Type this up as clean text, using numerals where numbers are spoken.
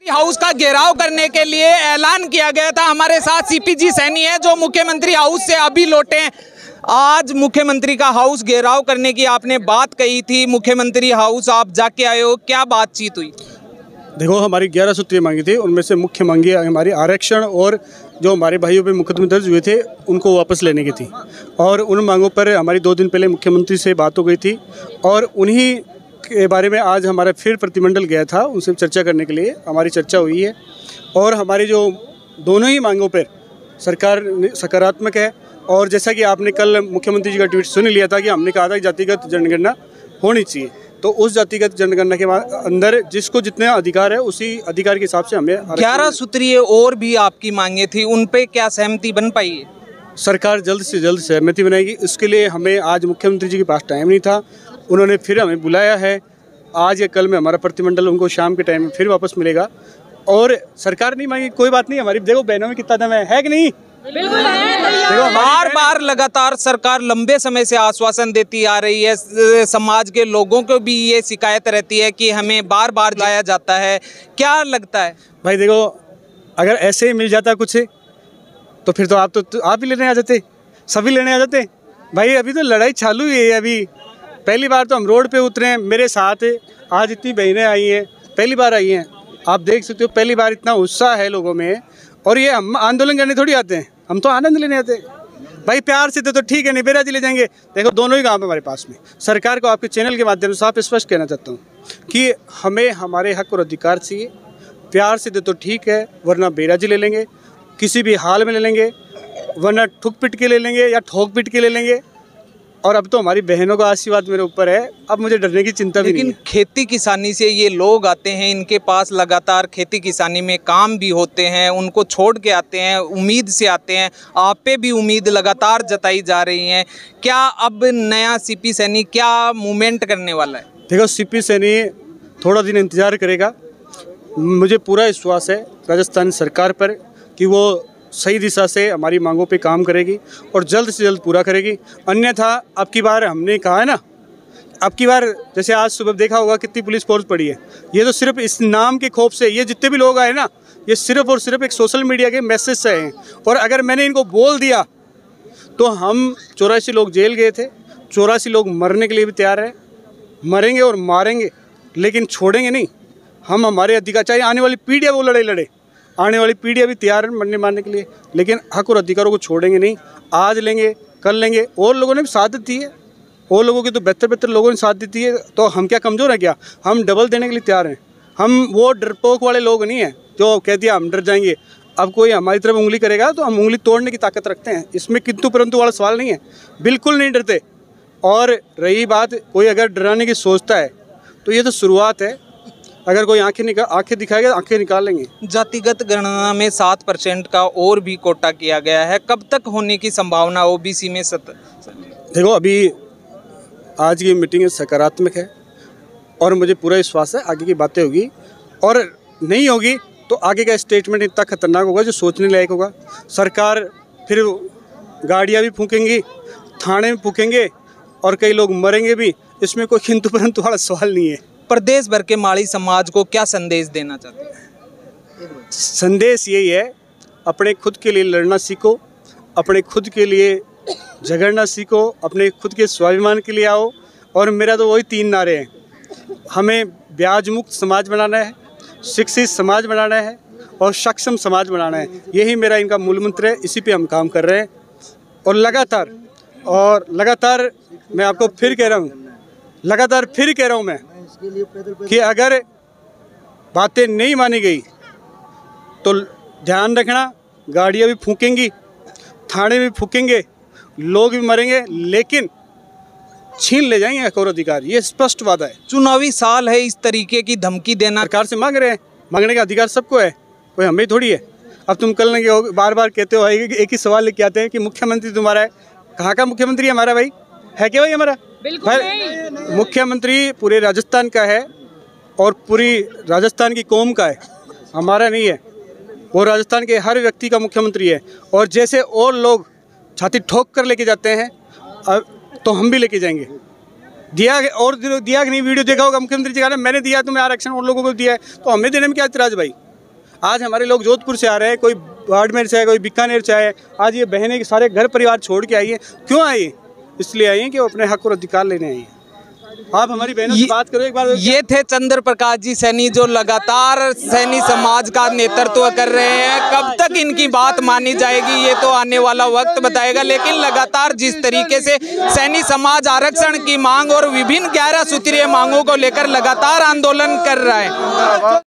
House का घेराव करने के लिए ऐलान किया गया था। हमारे साथ सीपीजी सैनी है जो मुख्यमंत्री हाउस से अभी लौटे हैं। आज मुख्यमंत्री का हाउस घेराव करने की आपने बात कही थी, मुख्यमंत्री हाउस आप जाके आए हो, क्या बातचीत हुई? देखो, हमारी 11 सूत्रीय मांगी थी, उनमें से मुख्य मांगी हमारी आरक्षण और जो हमारे भाइयों पे मुकदमे दर्ज हुए थे उनको वापस लेने की थी। और उन मांगों पर हमारी 2 दिन पहले मुख्यमंत्री से बात हो गई थी और उन्हीं के बारे में आज हमारा फिर प्रतिमंडल गया था, उनसे चर्चा करने के लिए हमारी चर्चा हुई है। और हमारी जो दोनों ही मांगों पर सरकार सकारात्मक है। और जैसा कि आपने कल मुख्यमंत्री जी का ट्वीट सुन लिया था कि हमने कहा था कि जातिगत जनगणना होनी चाहिए, तो उस जातिगत जनगणना के बाद अंदर जिसको जितने अधिकार है उसी अधिकार के हिसाब से हमें 11 सूत्रीय और भी आपकी मांगे थी, उन पे क्या सहमति बन पाई है? सरकार जल्द से जल्द सहमति बनाएगी। इसके लिए हमें आज मुख्यमंत्री जी के पास टाइम नहीं था, उन्होंने फिर हमें बुलाया है। आज या कल में हमारा प्रतिमंडल उनको शाम के टाइम में फिर वापस मिलेगा। और सरकार नहीं मांगी, कोई बात नहीं, हमारी देखो बहनों में कितना दम है कि नहीं? देखो, बार बार लगातार सरकार लंबे समय से आश्वासन देती आ रही है, समाज के लोगों को भी ये शिकायत रहती है कि हमें बार बार लाया जाता है, क्या लगता है? भाई देखो, अगर ऐसे ही मिल जाता कुछ तो फिर तो आप भी लेने आ जाते, सभी लेने आ जाते। भाई अभी तो लड़ाई चालू ही है। अभी पहली बार तो हम रोड पे उतरे हैं, मेरे साथ आज इतनी बहनें आई हैं, पहली बार आई हैं, आप देख सकते हो, पहली बार इतना उत्साह है लोगों में। और ये हम आंदोलन करने थोड़ी आते हैं, हम तो आनंद लेने आते हैं। भाई प्यार से तो ठीक है, नहीं बेराजी ले जाएंगे। देखो दोनों ही काम हमारे पास में। सरकार को आपके चैनल के माध्यम से साफ स्पष्ट कहना चाहता हूँ कि हमें हमारे हक और अधिकार चाहिए। प्यार से दे तो ठीक है, वरना बेराजी ले लेंगे, किसी भी हाल में ले लेंगे, वरना ठुक पिट के ले लेंगे या ठोक पिट के ले लेंगे। और अब तो हमारी बहनों का आशीर्वाद मेरे ऊपर है, अब मुझे डरने की चिंता भी नहीं है। लेकिन खेती किसानी से ये लोग आते हैं, इनके पास लगातार खेती किसानी में काम भी होते हैं, उनको छोड़ के आते हैं, उम्मीद से आते हैं, आप पे भी उम्मीद लगातार जताई जा रही हैं। क्या अब नया सीपी सैनी क्या मूवमेंट करने वाला है? देखो, सीपी सैनी थोड़ा दिन इंतजार करेगा। मुझे पूरा विश्वास है राजस्थान सरकार पर कि वो सही दिशा से हमारी मांगों पे काम करेगी और जल्द से जल्द पूरा करेगी। अन्यथा अब की बार हमने कहा है ना, अब की बार जैसे आज सुबह देखा होगा कितनी पुलिस फोर्स पड़ी है, ये तो सिर्फ इस नाम के खौफ से, ये जितने भी लोग आए ना, ये सिर्फ और सिर्फ एक सोशल मीडिया के मैसेज से आए हैं। और अगर मैंने इनको बोल दिया तो हम 84 लोग जेल गए थे, 84 लोग मरने के लिए भी तैयार हैं, मरेंगे और मारेंगे, लेकिन छोड़ेंगे नहीं। हम हमारे अधिकार, चाहे आने वाली पीढ़ियाँ वो लड़े, आने वाली पीढ़ियाँ भी तैयार है मरने मारने के लिए, लेकिन हक और अधिकारों को छोड़ेंगे नहीं। आज लेंगे, कल लेंगे। और लोगों ने भी साथ दी है, और लोगों की तो बेहतर लोगों ने साथ दी है, तो हम क्या कमज़ोर हैं क्या? हम डबल देने के लिए तैयार हैं। हम वो डरपोक वाले लोग नहीं हैं जो कह दिया हम डर जाएंगे। अब कोई हमारी तरफ उंगली करेगा तो हम उंगली तोड़ने की ताकत रखते हैं, इसमें किंतु परंतु वाला सवाल नहीं है, बिल्कुल नहीं डरते। और रही बात, कोई अगर डराने की सोचता है तो ये तो शुरुआत है। अगर कोई आंखें दिखाएगा, आंखें निकाल लेंगे। जातिगत गणना में 7% का और भी कोटा किया गया है, कब तक होने की संभावना ओबीसी में? देखो, अभी आज की मीटिंग सकारात्मक है और मुझे पूरा विश्वास है आगे की बातें होगी। और नहीं होगी तो आगे का स्टेटमेंट इतना खतरनाक होगा जो सोचने लायक होगा। सरकार फिर गाड़ियाँ भी फूकेंगी, थाने में फूकेंगे और कई लोग मरेंगे भी, इसमें कोई किंतु परंतु वाला सवाल नहीं है। प्रदेश भर के माड़ी समाज को क्या संदेश देना चाहते हैं? संदेश यही है, अपने खुद के लिए लड़ना सीखो, अपने खुद के लिए झगड़ना सीखो, अपने खुद के स्वाभिमान के लिए आओ। और मेरा तो वही 3 नारे हैं, हमें ब्याज मुक्त समाज बनाना है, शिक्षित समाज बनाना है और सक्षम समाज बनाना है। यही मेरा इनका मूल मंत्र है, इसी पे हम काम कर रहे हैं। और लगातार मैं आपको फिर कह रहा हूँ, मैं कि अगर बातें नहीं मानी गई तो ध्यान रखना, गाड़ियाँ भी फूकेंगी, थाने भी फूकेंगे, लोग भी मरेंगे, लेकिन छीन ले जाएंगे हक और अधिकार। ये स्पष्ट वादा है। चुनावी साल है, इस तरीके की धमकी देना सरकार से मांग रहे हैं, मांगने का अधिकार सबको है, कोई हमें थोड़ी है। अब तुम कल नहीं बार बार कहते हो, एक ही सवाल लेके आते हैं कि मुख्यमंत्री तुम्हारा है। कहाँ का मुख्यमंत्री है हमारा? भाई है क्या भाई हमारा? भाई मुख्यमंत्री पूरे राजस्थान का है और पूरी राजस्थान की कौम का है, हमारा नहीं है। वो राजस्थान के हर व्यक्ति का मुख्यमंत्री है। और जैसे और लोग छाती ठोक कर लेके जाते हैं, तो हम भी लेके जाएंगे। दिया और दिया कि नहीं, वीडियो देखा होगा, मुख्यमंत्री जी कहा मैंने दिया तुम्हें आरक्षण और लोगों को दिया है, तो हमें देने में क्या इतराज भाई? आज हमारे लोग जोधपुर से आ रहे हैं, कोई बाड़मेर से है, कोई बीकानेर से है। आज ये बहनें के सारे घर परिवार छोड़ के आई है। क्यों आई? इसलिए आई है कि वो अपने हक और अधिकार लेने आई है। आप हमारी बहनों से बात करो एक बार। ये थे चंद्र प्रकाश जी सैनी, जो लगातार सैनी समाज का नेतृत्व कर रहे हैं। कब तक इनकी बात मानी जाएगी ये तो आने वाला वक्त बताएगा, लेकिन लगातार जिस तरीके से सैनी समाज आरक्षण की मांग और विभिन्न 11 सूत्रीय मांगों को लेकर लगातार आंदोलन कर रहा है।